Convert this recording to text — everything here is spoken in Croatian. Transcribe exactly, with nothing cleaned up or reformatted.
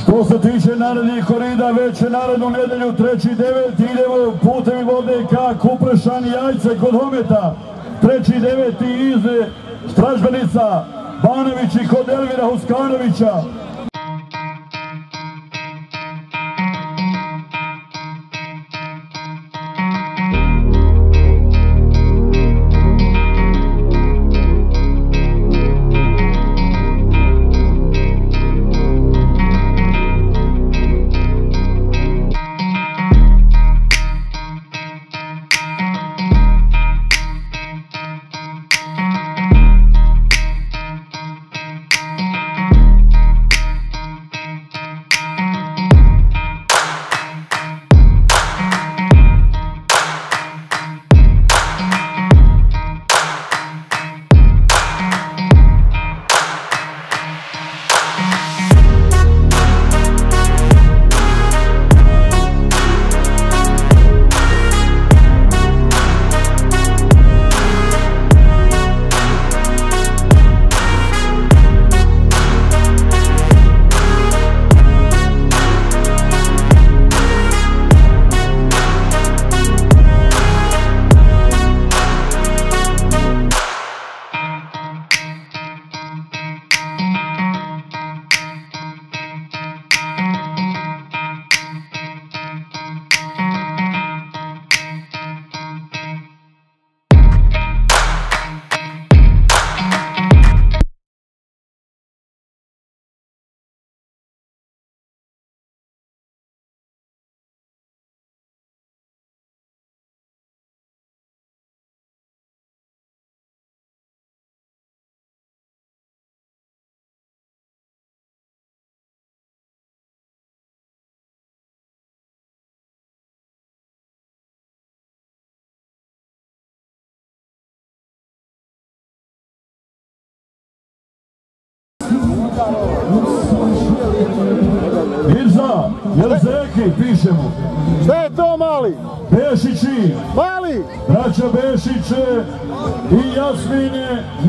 Što se tiče narednih korida, već je narednu nedelju treći deveti idemo putem vode ka Kuprešan Jajce kod Hometa. Treći deveti iz Stražbenica, Banović i kod Elvira Huskanovića. Mirza, jel Zeki, pišemo. Šta je to, mali? Bešići. Mali? Braća Bešiće i Jasmine.